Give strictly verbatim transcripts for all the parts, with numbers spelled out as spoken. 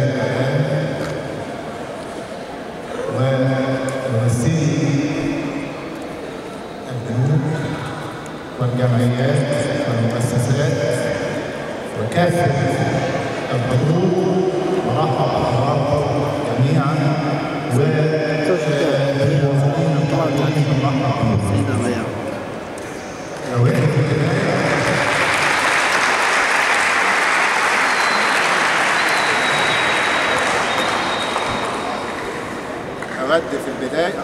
الإعلام وممثلي البنوك والجمعيات والمؤسسات وكافة الحضور، مرحبا بحضراتكم جميعا والموظفين القائمين مرحبا بهم. أود في البداية أود في البداية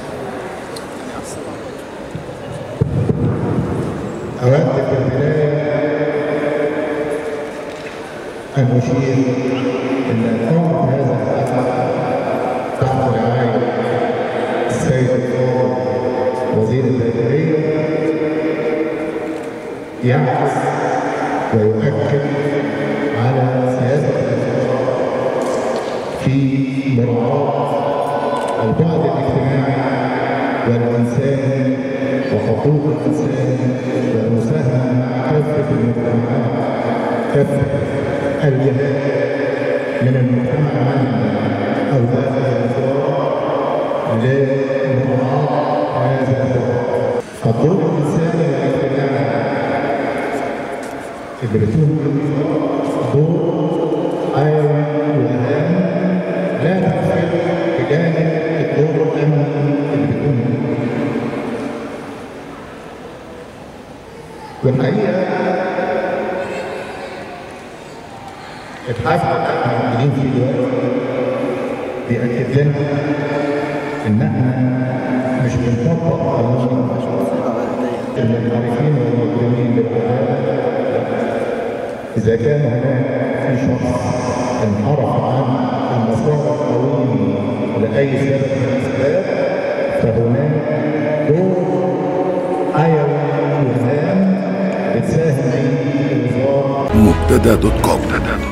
أود في البداية أن أشير أن قام هذا الحفل تحت رعاية السيد الفاضل وزير الداخلية يعكس ويؤكد على سياسة الوزارة في مراعاة البعد الاجتماعي والإنساني وحقوق الإنسان والمساهمة مع كافة المجتمعات، كافة الجهات من المجتمع العام أو داخل الوزارة لمراعاة هذا الدور. فالدور الإنساني والاجتماعي اللي بتقوم بالوزارة دور حيوي وأهم لا تغفل بجانب الدور الأمني اللي بتقوم به. والحقيقة الحفل اللي احنا موجودين فيه دلوقتي بيأكد لنا إن احنا مش بنطبق قانون المنحرفين والمجرمين بالعدالة. إذا كان هناك في شخص انحرف عن المسار القومي لأي سبب من الأسباب فهناك دور حيوي وهام بتساهم فيه الوزارة. مبتدا دوت كوم.